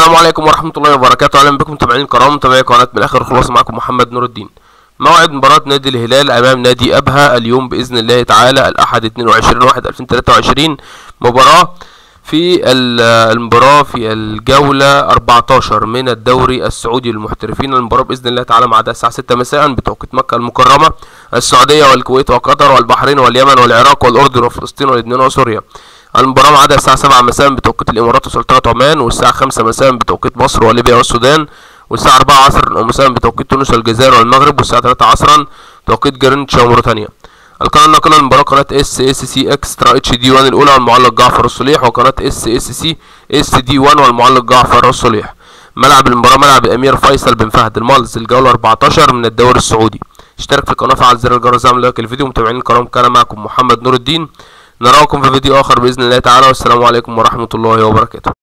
السلام عليكم ورحمة الله وبركاته. أهلا بكم متابعين الكرام، متابعي قناة من الآخر خلاص. معكم محمد نور الدين. موعد مباراة نادي الهلال أمام نادي أبها اليوم بإذن الله تعالى الأحد 22/1/2023. مباراة في الجولة 14 من الدوري السعودي للمحترفين. المباراة بإذن الله تعالى ميعادها الساعة 6 مساء بتوقيت مكة المكرمة، السعودية والكويت وقطر والبحرين واليمن والعراق والأردن وفلسطين ولبنان وسوريا. المباراة ميعادها الساعة 7 مساء بتوقيت الإمارات وسلطنة عمان، والساعة 5 مساء بتوقيت مصر وليبيا والسودان، والساعة 4 عصرا مساء بتوقيت تونس والجزائر والمغرب، والساعة 3 عصرا توقيت جرينتش وموريتانيا. القناة الناقلة للمباراة قناة SSC اكسترا HD1 الأولى والمعلق جعفر الصليح، وقناة SSC SD1 والمعلق جعفر الصليح. ملعب المباراة ملعب الأمير فيصل بن فهد المالز، الجولة 14 من الدوري السعودي. اشترك في القناة وفعل زر الجرس واعمل لايك الفيديو. متابعين الكرام، كان معكم محمد نور الدين. نراكم في فيديو آخر بإذن الله تعالى، والسلام عليكم ورحمة الله وبركاته.